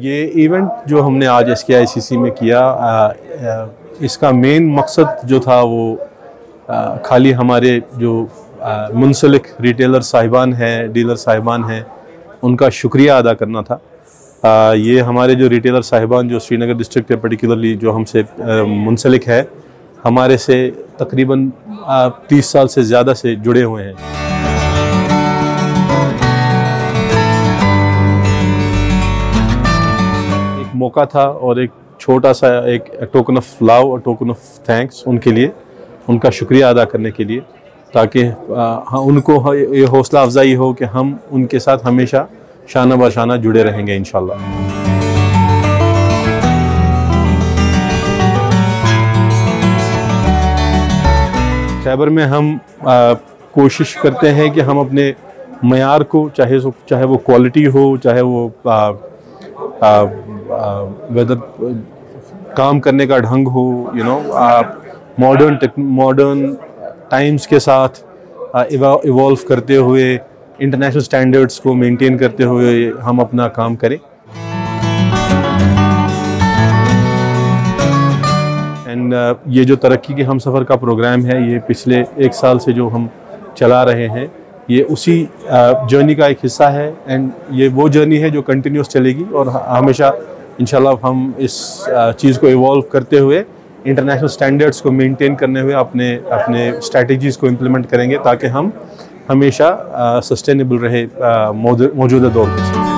ये इवेंट जो हमने आज SKICC में किया, इसका मेन मकसद जो था वो खाली हमारे जो मुंसलिक रिटेलर साहिबान हैं, डीलर साहिबान हैं, उनका शुक्रिया अदा करना था। ये हमारे जो रिटेलर साहिबान जो श्रीनगर डिस्ट्रिक्ट है पर्टिकुलरली जो हमसे मुंसलिक है, हमारे से तकरीबन 30 साल से ज़्यादा से जुड़े हुए हैं। एक मौका था और एक छोटा सा एक टोकन ऑफ लव और टोकन ऑफ थैंक्स उनके लिए, उनका शुक्रिया अदा करने के लिए, ताकि उनको ये हौसला अफजाई हो कि हम उनके साथ हमेशा शाना बशाना जुड़े रहेंगे इंशाल्लाह। खैबर में हम कोशिश करते हैं कि हम अपने मयार को, चाहे वो क्वालिटी हो, चाहे वो वेदर काम करने का ढंग हो, मॉडर्न टाइम्स के साथ इवॉल्व करते हुए, इंटरनेशनल स्टैंडर्ड्स को मेंटेन करते हुए हम अपना काम करें। एंड ये जो तरक्की के हम सफ़र का प्रोग्राम है, ये पिछले 1 साल से जो हम चला रहे हैं, ये उसी जर्नी का एक हिस्सा है। एंड ये वो जर्नी है जो कंटिन्यूस चलेगी और हमेशा इंशाल्लाह हम इस चीज़ को इवॉल्व करते हुए, इंटरनेशनल स्टैंडर्ड्स को मेंटेन करने हुए अपने स्ट्रैटेजीज़ को इम्प्लीमेंट करेंगे, ताकि हम हमेशा सस्टेनेबल रहे मौजूदा दौर में।